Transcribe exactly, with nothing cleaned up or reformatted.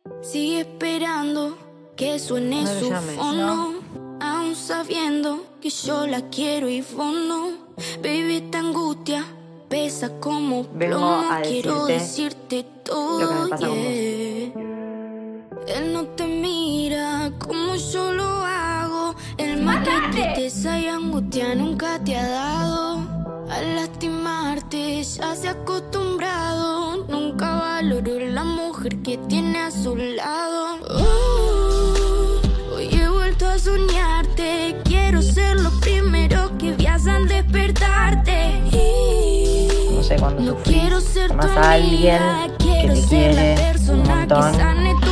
Sigue esperando que suene No lo su llames, fono, aún sabiendo que yo la quiero y vos no. Baby, esta angustia pesa como Vengo plomo. a Quiero decirte decirte todo, lo que me pasa con vos. yeah. Él no te mira como yo lo hago. El mal que tristeza y angustia nunca te ha dado. Al lastimarte ya se ha acostumbrado. Nunca valoró la mujer que tiene a su lado. uh, Hoy he vuelto a soñarte. Quiero ser lo primero que veas al despertarte. No sé cuándo No sufrís, quiero ser tu amás a alguien amiga, que quiero te ser la quiere un persona que montón sane tu